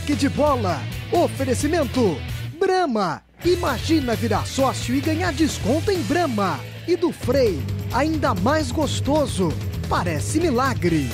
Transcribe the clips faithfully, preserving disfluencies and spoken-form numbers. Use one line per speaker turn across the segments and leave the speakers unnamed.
Toque de Bola. Oferecimento Brahma. Imagina virar sócio e ganhar desconto em Brahma. E do Frei, ainda mais gostoso. Parece milagre.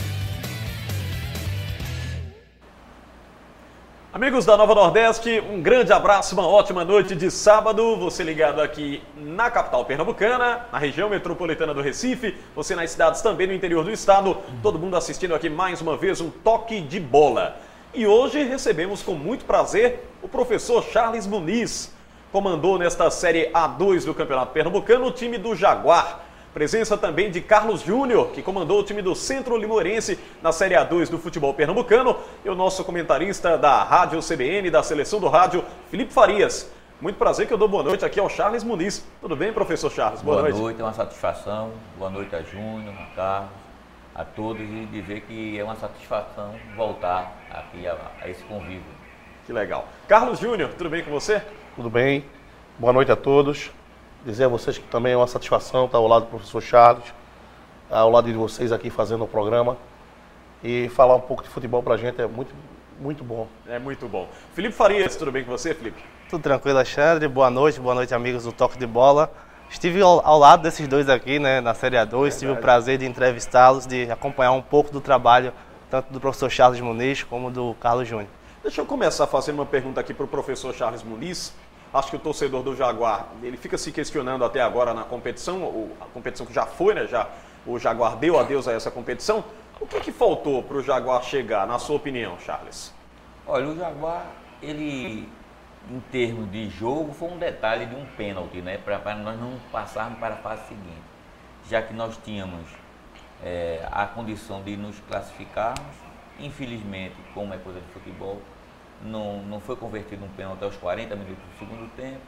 Amigos da Nova Nordeste, um grande abraço, uma ótima noite de sábado. Você ligado aqui na capital pernambucana, na região metropolitana do Recife, você nas cidades também no interior do estado, todo mundo assistindo aqui mais uma vez um Toque de Bola. E hoje recebemos com muito prazer o professor Charles Muniz. Comandou nesta Série A dois do Campeonato Pernambucano o time do Jaguar. Presença também de Carlos Júnior, que comandou o time do Centro Limoeirense na Série A dois do futebol pernambucano, e o nosso comentarista da Rádio C B N, da Seleção do Rádio, Felipe Farias. Muito prazer que eu dou boa noite aqui ao Charles Muniz. Tudo bem, professor Charles? Boa,
boa
noite.
Boa noite, é uma satisfação. Boa noite a Júnior, a Carlos, a todos, e dizer que é uma satisfação voltar aqui a, a esse convívio.
Que legal. Carlos Júnior, tudo bem com você?
Tudo bem. Boa noite a todos. Dizer a vocês que também é uma satisfação estar ao lado do professor Charles, ao lado de vocês aqui fazendo o programa, e falar um pouco de futebol pra gente é muito, muito bom.
É muito bom. Felipe Farias, tudo bem com você, Felipe?
Tudo tranquilo, Alexandre. Boa noite, boa noite, amigos do Toque de Bola. Estive ao, ao lado desses dois aqui, né, na Série A dois, Verdade. Tive o prazer de entrevistá-los, de acompanhar um pouco do trabalho, tanto do professor Charles Muniz como do Carlos Júnior.
Deixa eu começar fazendo uma pergunta aqui para o professor Charles Muniz. Acho que o torcedor do Jaguar, ele fica se questionando até agora na competição, a competição que já foi, né? Já, o Jaguar deu adeus a essa competição. O que, que faltou para o Jaguar chegar, na sua opinião, Charles?
Olha, o Jaguar, ele, em termos de jogo, foi um detalhe de um pênalti, né? Para nós não passarmos para a fase seguinte. Já que nós tínhamos é, a condição de nos classificarmos, infelizmente, como é coisa de futebol, Não, não foi convertido um pênalti aos quarenta minutos do segundo tempo.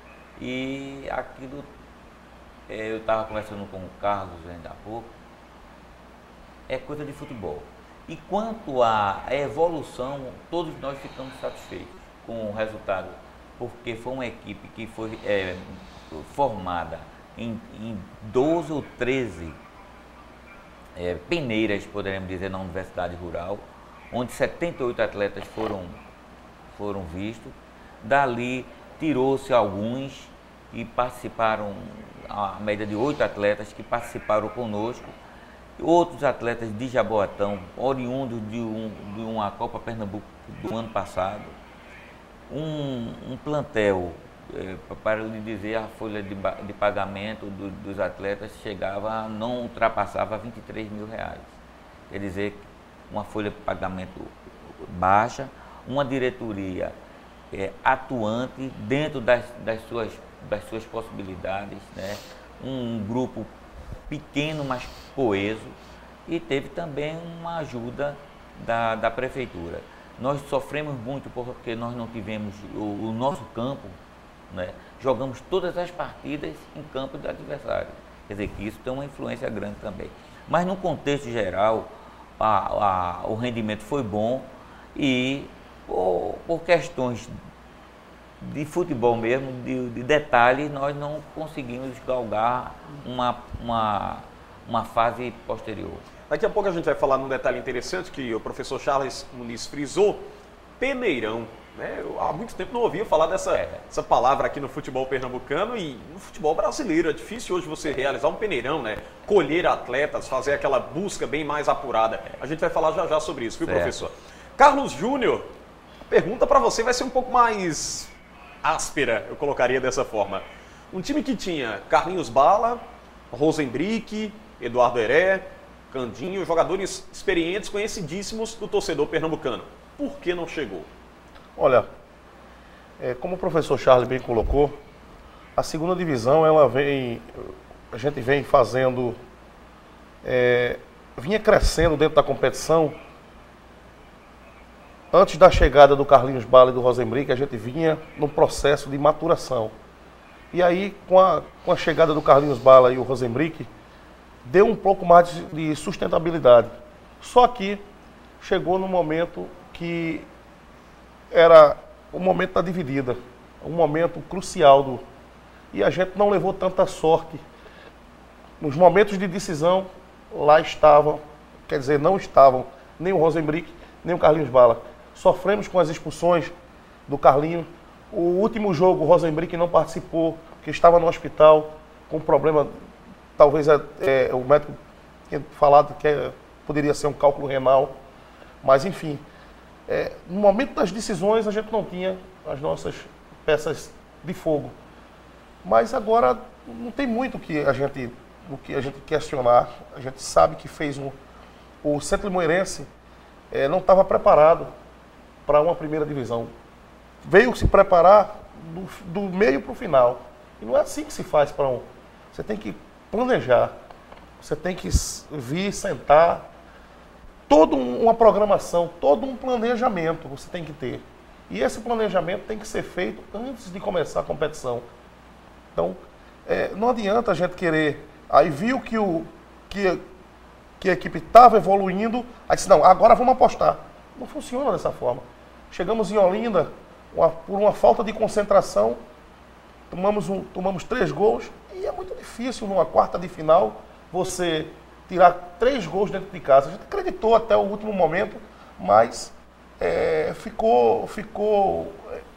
E aquilo, é, eu estava conversando com o Carlos ainda há pouco, é coisa de futebol. E quanto à evolução, todos nós ficamos satisfeitos com o resultado, porque foi uma equipe que foi é, formada em, em doze ou treze é, peneiras, poderíamos dizer, na Universidade Rural, onde setenta e oito atletas foram foram vistos. Dali tirou-se alguns e participaram, a média de oito atletas que participaram conosco, outros atletas de Jaboatão, oriundos de, um, de uma Copa Pernambuco do ano passado, um, um plantel, é, para lhe dizer, a folha de, de pagamento do, dos atletas chegava, não ultrapassava vinte e três mil reais, quer dizer, uma folha de pagamento baixa, uma diretoria é, atuante dentro das, das, suas, das suas possibilidades, né? Um grupo pequeno, mas coeso, e teve também uma ajuda da, da prefeitura. Nós sofremos muito porque nós não tivemos o, o nosso campo, né? Jogamos todas as partidas em campo do adversário, quer dizer que isso tem uma influência grande também. Mas no contexto geral, a, a, o rendimento foi bom e Por, por questões de futebol mesmo, de, de detalhes, nós não conseguimos galgar uma, uma, uma fase posterior.
Daqui a pouco a gente vai falar num detalhe interessante que o professor Charles Muniz frisou, peneirão. Né? Eu, há muito tempo não ouvia falar dessa é. essa palavra aqui no futebol pernambucano e no futebol brasileiro. É difícil hoje você realizar um peneirão, né? Colher atletas, fazer aquela busca bem mais apurada. A gente vai falar já já sobre isso, viu, certo, professor? Carlos Júnior, pergunta para você vai ser um pouco mais áspera, eu colocaria dessa forma. Um time que tinha Carlinhos Bala, Rosenbrick, Eduardo Heré, Candinho, jogadores experientes, conhecidíssimos do torcedor pernambucano. Por que não chegou?
Olha, é, como o professor Charles bem colocou, a segunda divisão, ela vem, a gente vem fazendo, é, vinha crescendo dentro da competição. Antes da chegada do Carlinhos Bala e do Rosenbrick, a gente vinha num processo de maturação. E aí, com a, com a chegada do Carlinhos Bala e o Rosenbrick, deu um pouco mais de sustentabilidade. Só que chegou no momento que era o momento da dividida, um momento crucial. Do, e a gente não levou tanta sorte. Nos momentos de decisão, lá estavam, quer dizer, não estavam nem o Rosenbrick, nem o Carlinhos Bala. sofremos com as expulsões do Carlinho. O último jogo, o Rosenbrick não participou, porque estava no hospital com problema, talvez é, é, o médico tinha falado que é, poderia ser um cálculo renal, mas enfim, é, no momento das decisões a gente não tinha as nossas peças de fogo. Mas agora não tem muito que a gente, o que a gente questionar. A gente sabe que fez um, o Centro Limoeirense é, não estava preparado para uma primeira divisão. Veio se preparar do, do meio para o final. E não é assim que se faz para um. Você tem que planejar, você tem que vir, sentar, toda uma programação, todo um planejamento você tem que ter. E esse planejamento tem que ser feito antes de começar a competição. Então, é, não adianta a gente querer... Aí viu que, o, que, que a equipe estava evoluindo, aí disse, não, agora vamos apostar. Não funciona dessa forma. Chegamos em Olinda, uma, por uma falta de concentração, tomamos, um, tomamos três gols, e é muito difícil numa quarta de final você tirar três gols dentro de casa. A gente acreditou até o último momento, mas é, ficou, ficou,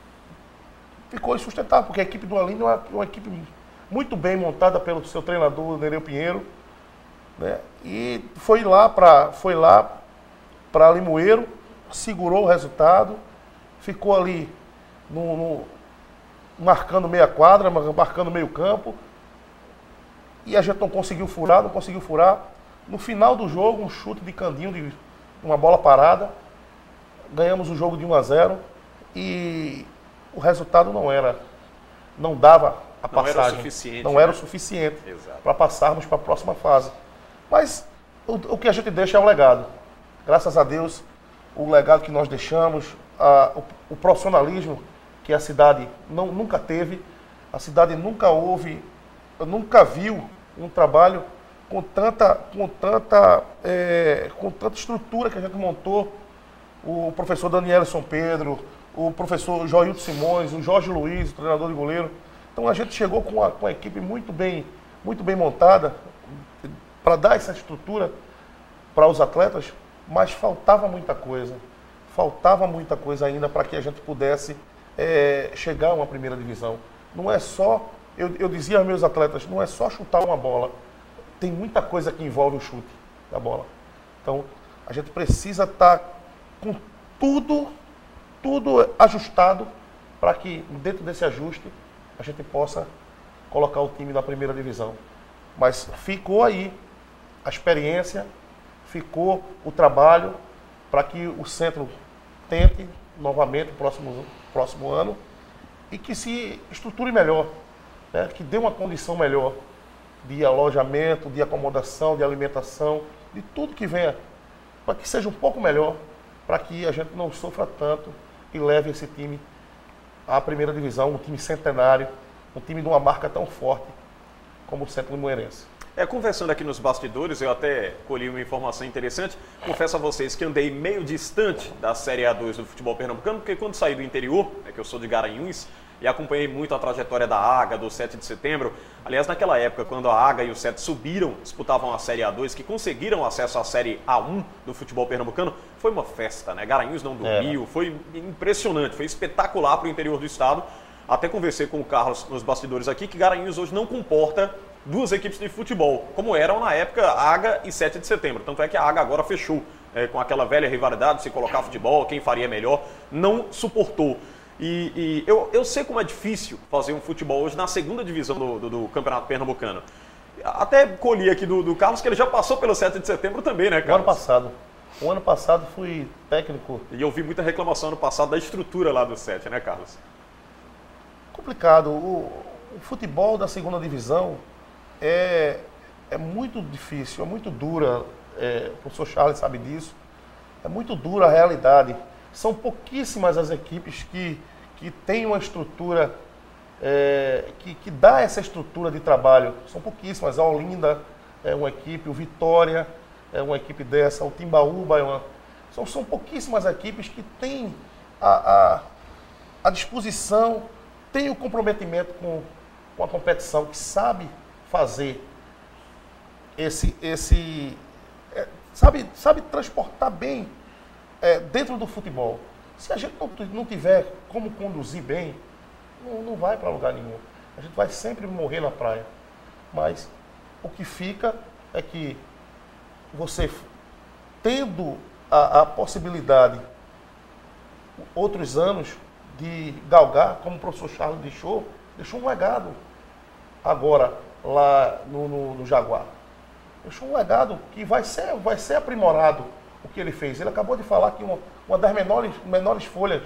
ficou insustentável, porque a equipe do Olinda é uma, uma equipe muito bem montada pelo seu treinador, Nereu Pinheiro, né? E foi lá para foi lá para Limoeiro, segurou o resultado, ficou ali no, no, marcando meia quadra, marcando meio campo, e a gente não conseguiu furar, não conseguiu furar. No final do jogo, um chute de Candinho, de uma bola parada, ganhamos o jogo de um a zero, e o resultado não era, não dava a
não
passagem.
Era o suficiente,
não
né?
era o suficiente para passarmos para a próxima fase. Mas o, o que a gente deixa é o legado. Graças a Deus, o legado que nós deixamos, a, o, o profissionalismo que a cidade não, nunca teve, a cidade nunca houve, nunca viu um trabalho com tanta, com tanta, é, com tanta estrutura que a gente montou. O professor Danielson Pedro, o professor Joilton Simões, o Jorge Luiz, o treinador de goleiro. Então a gente chegou com uma, com uma equipe muito bem, muito bem montada para dar essa estrutura para os atletas, mas faltava muita coisa. Faltava muita coisa ainda para que a gente pudesse é, chegar a uma primeira divisão. Não é só, eu, eu dizia aos meus atletas, não é só chutar uma bola. Tem muita coisa que envolve o chute da bola. Então a gente precisa estar com tudo, tudo ajustado para que dentro desse ajuste a gente possa colocar o time na primeira divisão. Mas ficou aí a experiência, ficou o trabalho para que o centro tente novamente no próximo, próximo ano e que se estruture melhor, né? Que dê uma condição melhor de alojamento, de acomodação, de alimentação, de tudo que venha, para que seja um pouco melhor, para que a gente não sofra tanto e leve esse time à primeira divisão, um time centenário, um time de uma marca tão forte como o Centro Limoeirense.
É, conversando aqui nos bastidores, eu até colhi uma informação interessante. Confesso a vocês que andei meio distante da Série A dois do futebol pernambucano, porque quando saí do interior, é que eu sou de Garanhuns, e acompanhei muito a trajetória da Aga, do sete de setembro. Aliás, naquela época, quando a Aga e o sete subiram, disputavam a Série A dois, que conseguiram acesso à Série A um do futebol pernambucano, foi uma festa, né? Garanhuns não dormiu, é. Foi impressionante, foi espetacular para o interior do estado. Até conversei com o Carlos nos bastidores aqui, que Garanhuns hoje não comporta duas equipes de futebol, como eram na época Aga e sete de setembro. Tanto é que a Aga agora fechou, é, com aquela velha rivalidade de se colocar futebol, quem faria melhor, não suportou. E, e eu, eu sei como é difícil fazer um futebol hoje na segunda divisão do, do, do Campeonato Pernambucano. Até colhi aqui do, do Carlos que ele já passou pelo sete de setembro também, né, Carlos?
O ano passado. O ano passado fui técnico.
E eu vi muita reclamação ano passado da estrutura lá do sete, né, Carlos?
Complicado. O, o futebol da segunda divisão é, é muito difícil, é muito dura. É, o professor Charles sabe disso. É muito dura a realidade. São pouquíssimas as equipes que, que têm uma estrutura, é, que, que dá essa estrutura de trabalho. São pouquíssimas. A Olinda é uma equipe, o Vitória é uma equipe dessa, o Timbaúba é uma... São, são pouquíssimas equipes que têm a, a, a disposição, têm o comprometimento com, com a competição, que sabe fazer esse... esse é, sabe, sabe transportar bem É, dentro do futebol, Se a gente não, não tiver como conduzir bem, não, não vai para lugar nenhum. A gente vai sempre morrer na praia. Mas o que fica é que você, tendo a, a possibilidade, outros anos, de galgar, como o professor Charles deixou, deixou um legado agora lá no, no, no Jaguar. Deixou um legado que vai ser, vai ser aprimorado o que ele fez. Ele acabou de falar que uma, uma das menores, menores folhas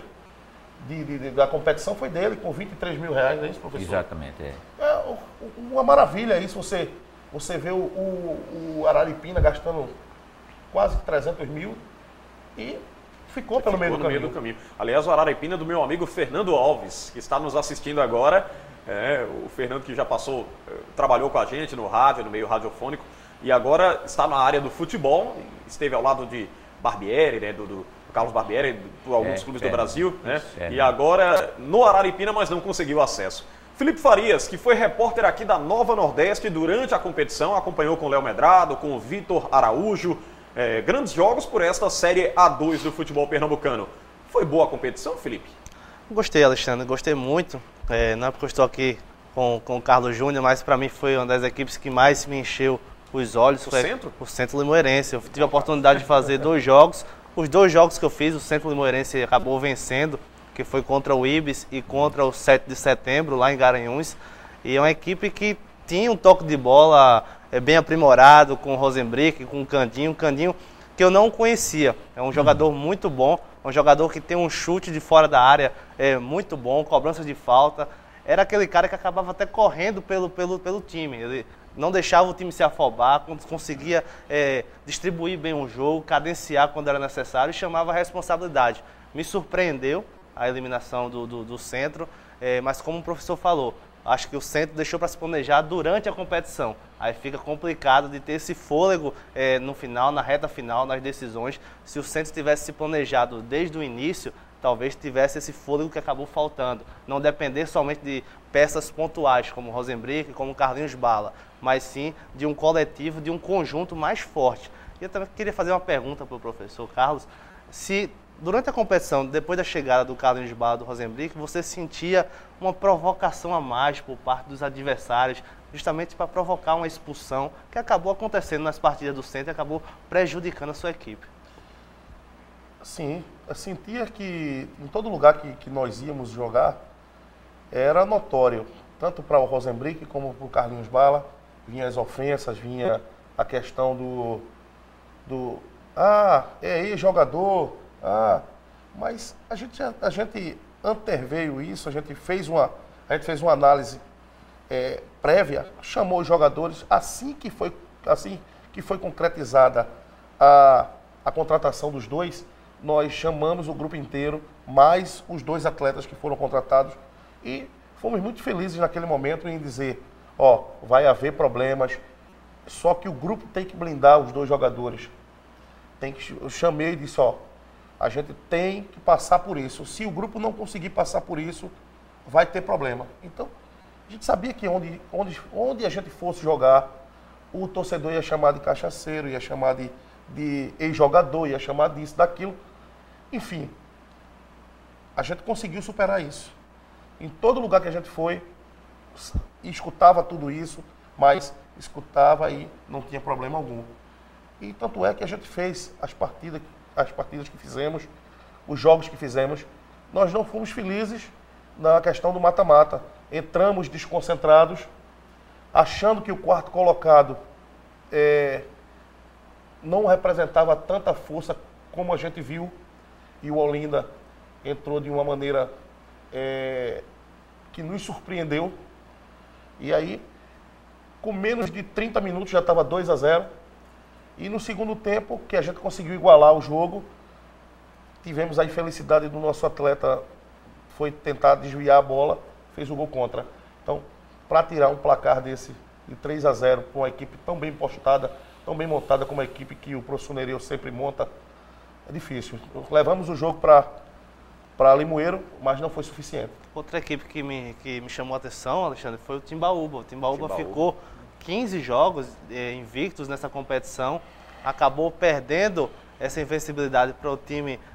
de, de, de, da competição foi dele, com vinte e três mil reais, não é isso, professor?
Exatamente, é.
É uma maravilha isso, você, você vê o, o, o Araripina gastando quase trezentos mil e ficou pelo
ficou
meio do
no
caminho.
meio do caminho. Aliás, o Araripina é do meu amigo Fernando Alves, que está nos assistindo agora. É, o Fernando que já passou, trabalhou com a gente no rádio, no meio radiofônico, e agora está na área do futebol, esteve ao lado de Barbieri, né, do, do Carlos Barbieri, por alguns
é,
clubes
é,
do Brasil, né,
é,
e agora no Araripina, mas não conseguiu acesso. Felipe Farias, que foi repórter aqui da Nova Nordeste durante a competição, acompanhou com o Léo Medrado, com o Vitor Araújo, é, grandes jogos por esta Série A dois do futebol pernambucano. Foi boa a competição, Felipe?
Gostei, Alexandre, gostei muito. É, não é porque eu estou aqui com, com o Carlos Júnior, mas para mim foi uma das equipes que mais me encheu os olhos.
O
foi
Centro?
O Centro Limoeirense. Eu tive a oportunidade de fazer dois jogos. Os dois jogos que eu fiz, o Centro Limoeirense acabou vencendo, que foi contra o Ibis e contra o sete de setembro, lá em Garanhuns. E é uma equipe que tinha um toque de bola é, bem aprimorado, com o Rosenbrick, com o Candinho. O Candinho que eu não conhecia. É um jogador muito bom, um jogador que tem um chute de fora da área é, muito bom, cobrança de falta. Era aquele cara que acabava até correndo pelo, pelo, pelo time. Ele não deixava o time se afobar, conseguia é, distribuir bem o jogo, cadenciar quando era necessário e chamava a responsabilidade. Me surpreendeu a eliminação do, do, do Centro, é, mas como o professor falou, acho que o Centro deixou para se planejar durante a competição. Aí fica complicado de ter esse fôlego é, no final, na reta final, nas decisões. Se o Centro tivesse se planejado desde o início, talvez tivesse esse fôlego que acabou faltando. Não depender somente de peças pontuais, como o Rosenbrick, como o Carlinhos Bala, mas sim de um coletivo, de um conjunto mais forte. E eu também queria fazer uma pergunta para o professor Carlos, se durante a competição, depois da chegada do Carlinhos Bala, do Rosenbrick, você sentia uma provocação a mais por parte dos adversários, justamente para provocar uma expulsão que acabou acontecendo nas partidas do Centro e acabou prejudicando a sua equipe?
Sim, eu sentia que em todo lugar que, que nós íamos jogar, era notório, tanto para o Rosenbrick como para o Carlinhos Bala, vinha as ofensas, vinha a questão do, do ah, é aí jogador, ah, mas a gente, a gente anteveio isso, a gente fez uma, a gente fez uma análise é, prévia, chamou os jogadores, assim que foi, assim que foi concretizada a, a contratação dos dois, nós chamamos o grupo inteiro, mais os dois atletas que foram contratados, e fomos muito felizes naquele momento em dizer, ó, vai haver problemas, só que o grupo tem que blindar os dois jogadores. Tem que, eu chamei e disse, ó, a gente tem que passar por isso. Se o grupo não conseguir passar por isso, vai ter problema. Então, a gente sabia que onde, onde, onde a gente fosse jogar, o torcedor ia chamar de cachaceiro, ia chamar de, de ex-jogador, ia chamar disso, daquilo. Enfim, a gente conseguiu superar isso. Em todo lugar que a gente foi, escutava tudo isso, mas escutava e não tinha problema algum. E tanto é que a gente fez as partidas, as partidas que fizemos, os jogos que fizemos, nós não fomos felizes na questão do mata-mata. Entramos desconcentrados, achando que o quarto colocado é, não representava tanta força como a gente viu, e o Olinda entrou de uma maneira é, que nos surpreendeu. E aí, com menos de trinta minutos, já estava dois a zero. E no segundo tempo, que a gente conseguiu igualar o jogo, tivemos a infelicidade do nosso atleta, foi tentar desviar a bola, fez o gol contra. Então, para tirar um placar desse de três a zero com uma equipe tão bem postada, tão bem montada como a equipe que o professor Nereu sempre monta, é difícil. Levamos o jogo para para Limoeiro, mas não foi suficiente.
Outra equipe que me, que me chamou a atenção, Alexandre, foi o Timbaúba. O Timbaúba,
Timbaúba.
ficou quinze jogos eh, invictos nessa competição, acabou perdendo essa invencibilidade para o time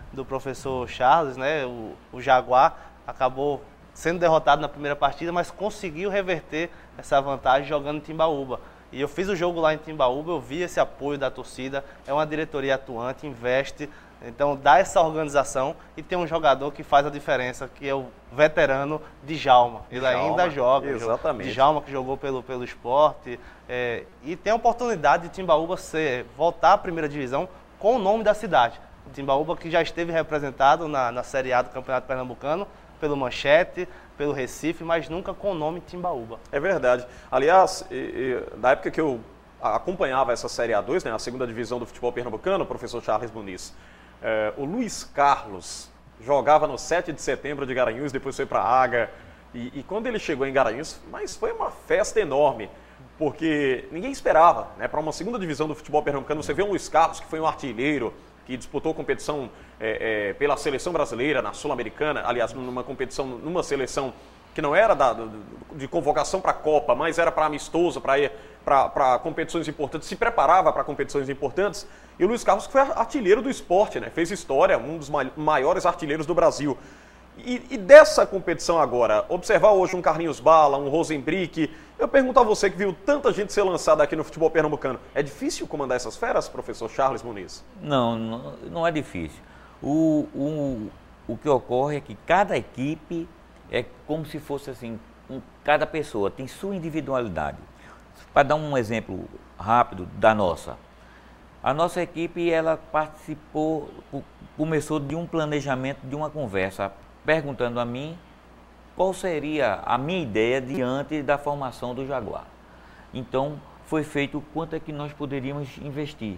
do professor Charles, né, o, o Jaguar acabou sendo derrotado na primeira partida, mas conseguiu reverter essa vantagem jogando em Timbaúba. E eu fiz o jogo lá em Timbaúba, eu vi esse apoio da torcida, é uma diretoria atuante, investe, então dá essa organização e tem um jogador que faz a diferença, que é o veterano Djalma. Ele
Djalma,
ainda joga.
exatamente.
Djalma que jogou pelo, pelo esporte. É, e tem a oportunidade de Timbaúba ser, voltar à primeira divisão com o nome da cidade. Timbaúba que já esteve representado na, na Série A do Campeonato Pernambucano, pelo Manchete, pelo Recife, mas nunca com o nome Timbaúba.
É verdade. Aliás, e, e, na época que eu acompanhava essa Série A dois, né, a segunda divisão do futebol pernambucano, o professor Charles Muniz, é, o Luiz Carlos jogava no sete de setembro de Garanhuns, depois foi para Aga, e, e quando ele chegou em Garanhuns, mas foi uma festa enorme, porque ninguém esperava, né, para uma segunda divisão do futebol pernambucano, você vê um Luiz Carlos, que foi um artilheiro, que disputou competição é, é, pela seleção brasileira, na Sul-Americana, aliás, numa competição, numa seleção que não era da, de convocação para a Copa, mas era para amistoso, para ir para competições importantes, se preparava para competições importantes. E o Luiz Carlos foi artilheiro do esporte, né? Fez história, um dos maiores artilheiros do Brasil. E, e dessa competição agora, observar hoje um Carlinhos Bala, um Rosenbrick, eu pergunto a você que viu tanta gente ser lançada aqui no futebol pernambucano, é difícil comandar essas feras, professor Charles Muniz?
Não, não, não é difícil. O, o, o que ocorre é que cada equipe é como se fosse assim, um, cada pessoa tem sua individualidade. Para dar um exemplo rápido da nossa, a nossa equipe ela participou, começou de um planejamento, de uma conversa, perguntando a mim qual seria a minha ideia diante da formação do Jaguar. Então, foi feito quanto é que nós poderíamos investir.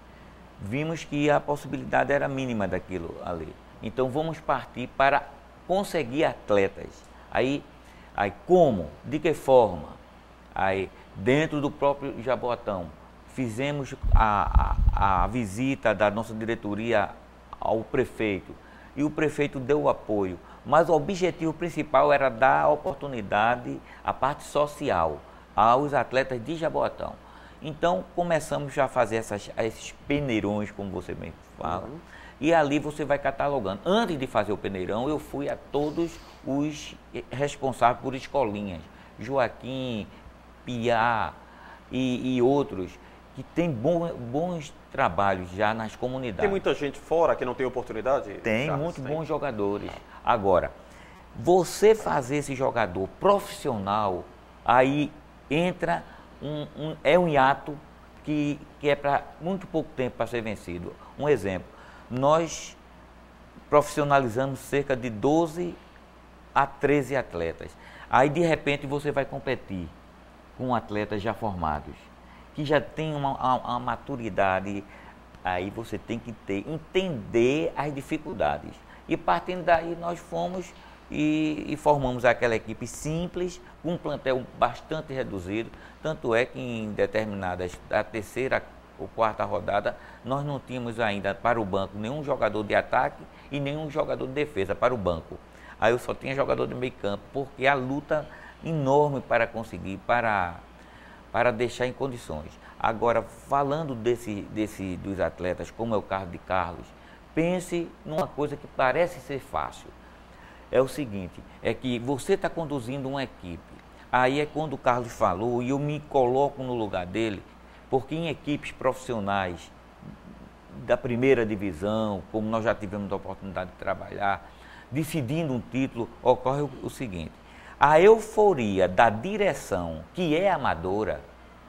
Vimos que a possibilidade era mínima daquilo ali. Então, vamos partir para conseguir atletas. Aí, aí como? De que forma? Aí, dentro do próprio Jaboatão, fizemos a, a, a visita da nossa diretoria ao prefeito. E o prefeito deu o apoio, mas o objetivo principal era dar oportunidade à parte social, aos atletas de Jaboatão. Então, começamos já a fazer essas, esses peneirões, como você bem fala, uhum. E ali você vai catalogando. Antes de fazer o peneirão, eu fui a todos os responsáveis por escolinhas, Joaquim, Piá e, e outros, que tem bom, bons trabalhos já nas comunidades.
Tem muita gente fora que não tem oportunidade?
Tem,
Charles,
muito
tem.
bons jogadores. Agora, você fazer esse jogador profissional, aí entra, um, um, é um hiato que, que é para muito pouco tempo para ser vencido. Um exemplo, nós profissionalizamos cerca de doze a treze atletas. Aí, de repente, você vai competir com atletas já formados, que já tem uma, uma, uma maturidade, aí você tem que ter, entender as dificuldades. E partindo daí nós fomos e, e formamos aquela equipe simples, com um plantel bastante reduzido, tanto é que em determinadas, da terceira ou quarta rodada, nós não tínhamos ainda para o banco nenhum jogador de ataque e nenhum jogador de defesa para o banco. Aí eu só tinha jogador de meio campo, porque a luta enorme para conseguir, para... para deixar em condições. Agora, falando desse, desse, dos atletas, como é o caso de Carlos, pense numa coisa que parece ser fácil. É o seguinte, é que você está conduzindo uma equipe, aí é quando o Carlos falou, e eu me coloco no lugar dele, porque em equipes profissionais da primeira divisão, como nós já tivemos a oportunidade de trabalhar, decidindo um título, ocorre o, o seguinte, a euforia da direção, que é amadora,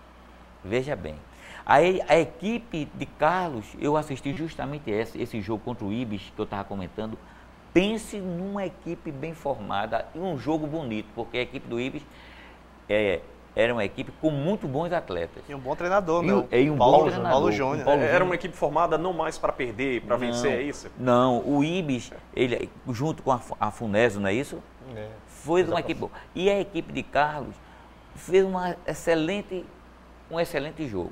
veja bem, a, a equipe de Carlos, eu assisti justamente esse, esse jogo contra o Ibis, que eu estava comentando, pense numa equipe bem formada e um jogo bonito, porque a equipe do Ibis é, era uma equipe com muito bons atletas.
E um bom treinador, né?
E, e um
Paulo,
bom treinador.
Paulo Júnior.
Paulo
Era uma equipe formada não mais para perder, para vencer, é isso?
Não, o Ibis, ele, junto com a, a Funesio, não é isso?
É.
Foi uma equipe boa. E a equipe de Carlos fez uma excelente, um excelente jogo.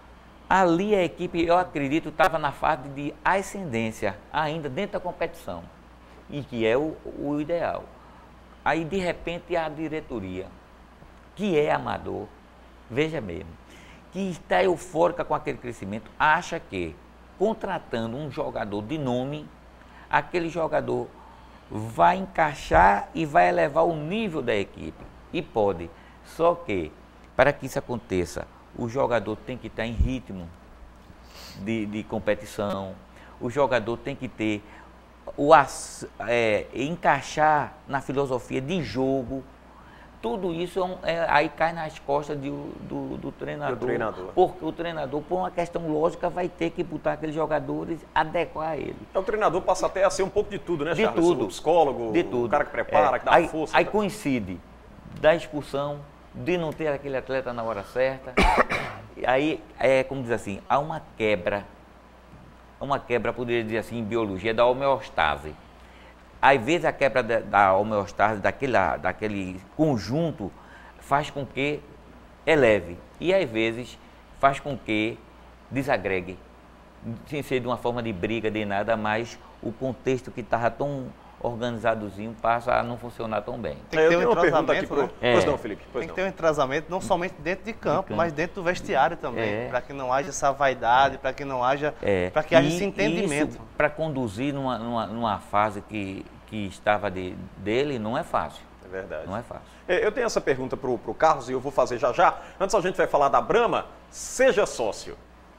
Ali a equipe, eu acredito, estava na fase de ascendência, ainda dentro da competição, e que é o, o ideal. Aí, de repente, a diretoria, que é amador, veja mesmo, que está eufórica com aquele crescimento, acha que, contratando um jogador de nome, aquele jogador vai encaixar e vai elevar o nível da equipe. E pode. Só que, para que isso aconteça, o jogador tem que estar em ritmo de, de competição, o jogador tem que ter, o, é, encaixar na filosofia de jogo. Tudo isso é, é, aí cai nas costas de, do, do, treinador,
do treinador. Porque
o treinador, por uma questão lógica, vai ter que botar aqueles jogadores, adequar a ele.
Então, o treinador passa até a ser um pouco de tudo, né,
de
Charles?
Tudo.
O psicólogo,
de tudo.
O cara que prepara,
é.
que dá
aí,
força.
Aí
tá?
coincide da expulsão, de não ter aquele atleta na hora certa. Aí, é como diz assim, há uma quebra, uma quebra, poderia dizer assim, em biologia, da homeostase. Às vezes a quebra da, da homeostase, daquele, daquele conjunto, faz com que eleve. E às vezes faz com que desagregue. Sem ser de uma forma de briga, de nada, mas o contexto que estava tão organizadozinho passa a não funcionar tão bem.
Tem que ter
eu
um
tenho uma pergunta aqui
entrosamento,
pro...
né?
Pois
É.
não, Felipe. Pois
Tem
não.
que ter um entrosamento não somente dentro de campo,
campo.
mas dentro do vestiário também,
É.
para que não haja essa vaidade, para que não haja,
É.
para que haja
E
esse entendimento.
para conduzir numa, numa, numa fase que, que estava de, dele, não é fácil.
É verdade.
Não é fácil.
É, Eu tenho essa pergunta pro, pro Carlos e eu vou fazer já já. Antes a gente vai falar da Brahma. Seja sócio.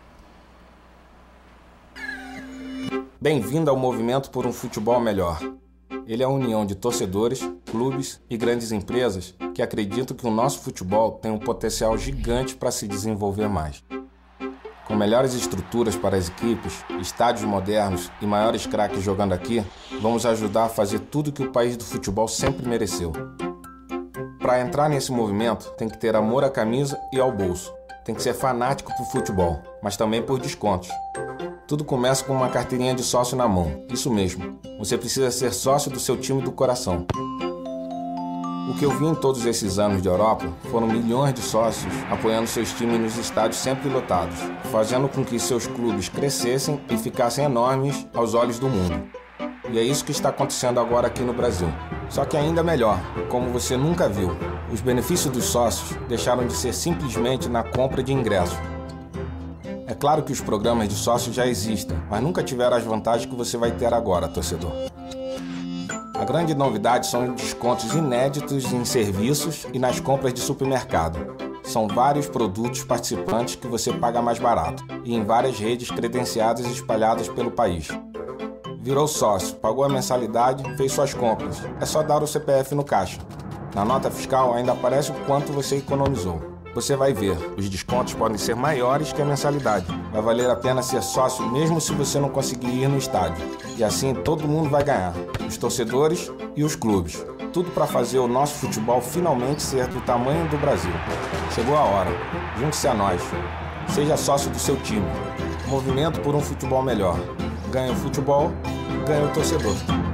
Bem-vindo ao movimento por um futebol melhor. Ele é a união de torcedores, clubes e grandes empresas que acreditam que o nosso futebol tem um potencial gigante para se desenvolver mais. Com melhores estruturas para as equipes, estádios modernos e maiores craques jogando aqui, vamos ajudar a fazer tudo que o país do futebol sempre mereceu. Para entrar nesse movimento, tem que ter amor à camisa e ao bolso. Tem que ser fanático por futebol, mas também por descontos. Tudo começa com uma carteirinha de sócio na mão. Isso mesmo, você precisa ser sócio do seu time do coração. O que eu vi em todos esses anos de Europa foram milhões de sócios apoiando seus times nos estádios sempre lotados, fazendo com que seus clubes crescessem e ficassem enormes aos olhos do mundo. E é isso que está acontecendo agora aqui no Brasil. Só que ainda melhor, como você nunca viu, os benefícios dos sócios deixaram de ser simplesmente na compra de ingressos. É claro que os programas de sócios já existem, mas nunca tiveram as vantagens que você vai ter agora, torcedor. A grande novidade são descontos inéditos em serviços e nas compras de supermercado. São vários produtos participantes que você paga mais barato e em várias redes credenciadas espalhadas pelo país. Virou sócio, pagou a mensalidade, fez suas compras. É só dar o C P F no caixa. Na nota fiscal ainda aparece o quanto você economizou. Você vai ver, os descontos podem ser maiores que a mensalidade. Vai valer a pena ser sócio mesmo se você não conseguir ir no estádio. E assim todo mundo vai ganhar, os torcedores e os clubes. Tudo para fazer o nosso futebol finalmente ser do tamanho do Brasil. Chegou a hora, junte-se a nós. Seja sócio do seu time. Movimento por um futebol melhor. Ganha o futebol, ganha o torcedor.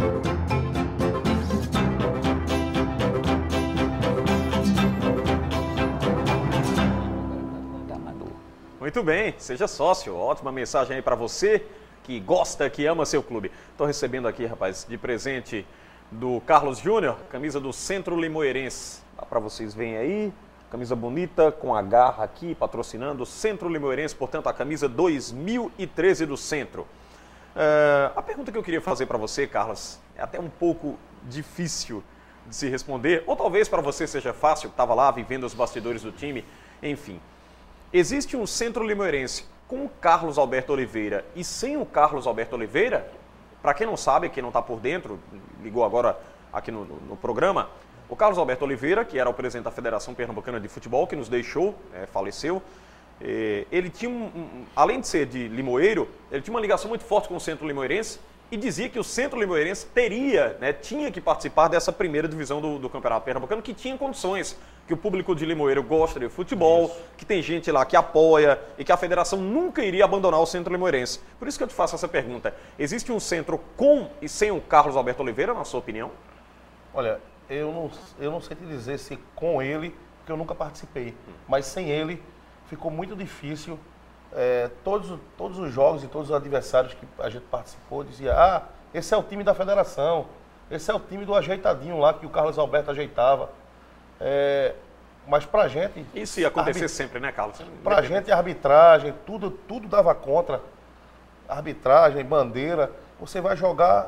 Muito bem, seja sócio. Ótima mensagem aí para você que gosta, que ama seu clube. Estou recebendo aqui, rapaz, de presente do Carlos Júnior, camisa do Centro Limoeirense. Dá para vocês verem aí, camisa bonita com a garra aqui, patrocinando o Centro Limoeirense, portanto a camisa dois mil e treze do Centro. Uh, a pergunta que eu queria fazer para você, Carlos, é até um pouco difícil de se responder, ou talvez para você seja fácil, que estava lá vivendo os bastidores do time, enfim. Existe um Centro Limoeirense com o Carlos Alberto Oliveira e sem o Carlos Alberto Oliveira? Para quem não sabe, quem não está por dentro, ligou agora aqui no, no, no programa, o Carlos Alberto Oliveira, que era o presidente da Federação Pernambucana de Futebol, que nos deixou, é, faleceu, é, ele tinha, um, um, além de ser de Limoeiro, ele tinha uma ligação muito forte com o Centro Limoeirense e dizia que o Centro Limoeirense teria, né, tinha que participar dessa primeira divisão do, do Campeonato Pernambucano, que tinha condições, que o público de Limoeiro gosta de futebol, isso, que tem gente lá que apoia e que a federação nunca iria abandonar o Centro Limoeirense. Por isso que eu te faço essa pergunta. Existe um centro com e sem o Carlos Alberto Oliveira, na sua opinião?
Olha, eu não, eu não sei te dizer se com ele, porque eu nunca participei, hum. mas sem ele ficou muito difícil. É, todos, todos os jogos e todos os adversários que a gente participou dizia, ah, esse é o time da federação, esse é o time do ajeitadinho lá que o Carlos Alberto ajeitava. É, mas pra gente...
Isso ia acontecer
arbit...
sempre, né, Carlos?
Pra gente a arbitragem, tudo, tudo dava contra. Arbitragem, bandeira, você vai jogar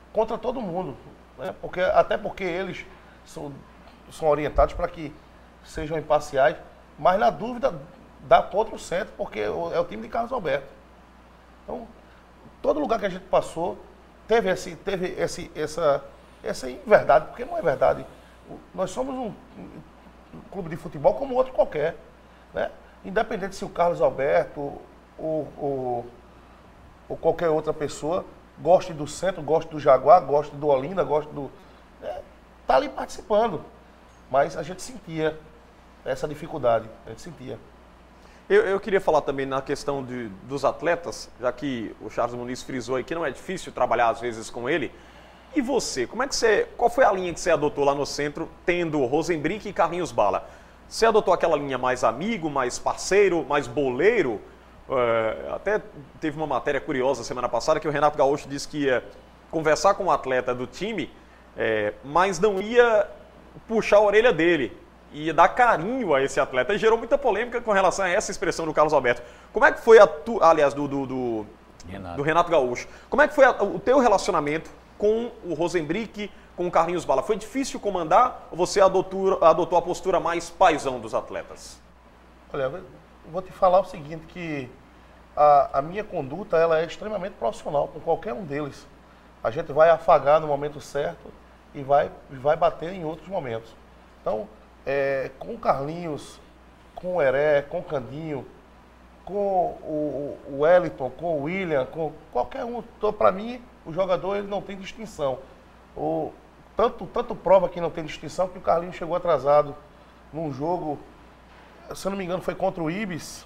contra todo mundo. Né? Porque, até porque eles são, são orientados para que sejam imparciais, mas na dúvida dá contra o centro, porque é o time de Carlos Alberto. Então, todo lugar que a gente passou teve, esse, teve esse, essa, essa inverdade, porque não é verdade. Nós somos um, um clube de futebol como outro qualquer. Né? Independente se o Carlos Alberto ou, ou, ou qualquer outra pessoa goste do centro, goste do Jaguar, goste do Olinda, goste do... É, tá ali participando. Mas a gente sentia essa dificuldade, a gente sentia.
Eu, eu queria falar também na questão de, dos atletas, já que o Charles Muniz frisou aí que não é difícil trabalhar às vezes com ele. E você, como é que você, qual foi a linha que você adotou lá no centro, tendo Rosenbrick e Carlinhos Bala? Você adotou aquela linha mais amigo, mais parceiro, mais boleiro? Uh, até teve uma matéria curiosa semana passada que o Renato Gaúcho disse que ia conversar com o atleta do time, é, mas não ia puxar a orelha dele. Ia dar carinho a esse atleta. E gerou muita polêmica com relação a essa expressão do Carlos Alberto. Como é que foi, a tu, aliás, do, do, do, Renato. do Renato Gaúcho, como é que foi a, o teu relacionamento com o Rosenbrick, com o Carlinhos Bala? Foi difícil comandar ou você adotou, adotou a postura mais paizão dos atletas?
Olha, eu vou te falar o seguinte, que a, a minha conduta ela é extremamente profissional com qualquer um deles. A gente vai afagar no momento certo e vai, vai bater em outros momentos. Então, É, com o Carlinhos, com o Heré, com o Candinho, com o, o Wellington, com o William, com qualquer um. Então, para mim, o jogador ele não tem distinção. O, tanto, tanto prova que não tem distinção que o Carlinhos chegou atrasado num jogo, se eu não me engano, foi contra o Ibis.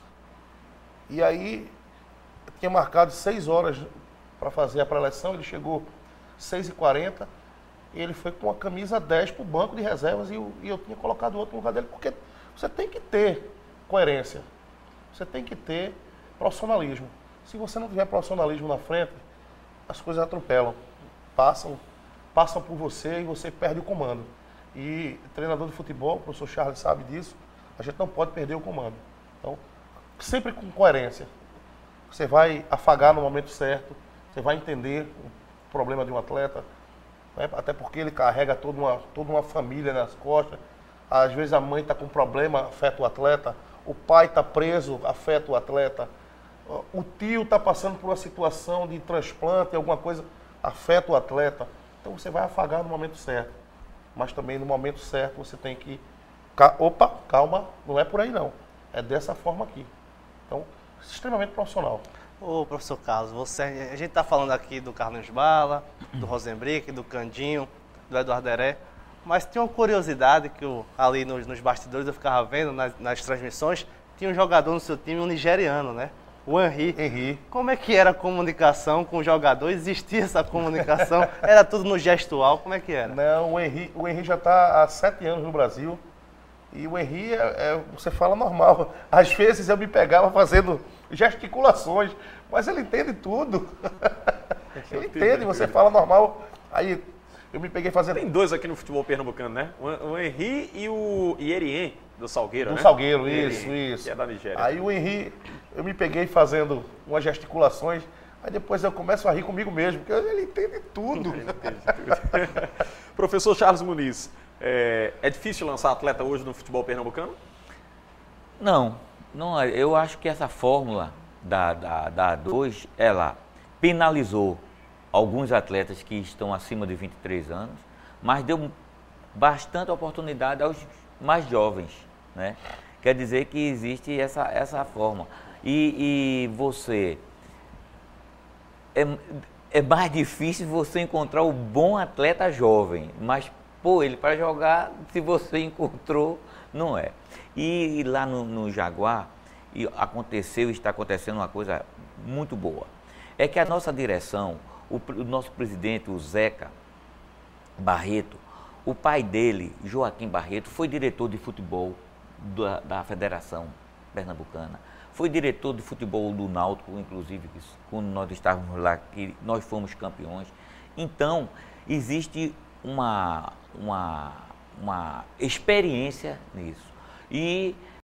E aí, tinha marcado seis horas para fazer a pré-eleção, ele chegou seis e quarenta. Ele foi com a camisa dez para o banco de reservas e eu, e eu tinha colocado outro no lugar dele, porque você tem que ter coerência, você tem que ter profissionalismo. Se você não tiver profissionalismo na frente, as coisas atropelam, passam, passam por você e você perde o comando. E treinador de futebol, o professor Charles sabe disso, a gente não pode perder o comando. Então, sempre com coerência. Você vai afagar no momento certo, você vai entender o problema de um atleta, né? Até porque ele carrega toda uma, toda uma família nas costas. Às vezes a mãe está com problema, afeta o atleta. O pai está preso, afeta o atleta. O tio está passando por uma situação de transplante, alguma coisa, afeta o atleta. Então você vai afagar no momento certo. Mas também no momento certo você tem que... Opa, calma, não é por aí não. É dessa forma aqui. Então, extremamente profissional.
Ô, professor Carlos, você, a gente está falando aqui do Carlinhos Bala, do Rosenbrick, do Candinho, do Eduardo Heré, mas tinha uma curiosidade que eu, ali nos, nos bastidores eu ficava vendo nas, nas transmissões, tinha um jogador no seu time, um nigeriano, né? O Henry.
Henry.
Como é que era a comunicação com o jogador? Existia essa comunicação? Era tudo no gestual? Como é que era?
Não, o Henry, o Henry já está há sete anos no Brasil. E o Henry, é, é, você fala normal. Às vezes eu me pegava fazendo gesticulações, mas ele entende tudo. Ele entende, você fala normal. Aí eu me peguei fazendo...
Tem dois aqui no futebol pernambucano, né? O Henry e o Ierien, do Salgueiro,
do
né?
Do Salgueiro,
Ierien,
isso, isso.
Que é da Nigéria.
Aí o Henry, eu me peguei fazendo umas gesticulações, aí depois eu começo a rir comigo mesmo, porque ele entende tudo.
Ele entende tudo. Professor Charles Muniz, É, é difícil lançar atleta hoje no futebol pernambucano?
Não, não, eu acho que essa fórmula da, da, da A dois, ela penalizou alguns atletas que estão acima de vinte e três anos, mas deu bastante oportunidade aos mais jovens, né? Quer dizer que existe essa, essa forma. E, e você... É, é mais difícil você encontrar o bom atleta jovem, mas... Pô, ele para jogar, se você encontrou, não é. E, e lá no, no Jaguar, e aconteceu e está acontecendo uma coisa muito boa. É que a nossa direção, o, o nosso presidente, o Zeca Barreto, o pai dele, Joaquim Barreto, foi diretor de futebol da, da Federação Pernambucana. Foi diretor de futebol do Náutico, inclusive, quando nós estávamos lá, que nós fomos campeões. Então, existe... Uma, uma, uma experiência nisso. E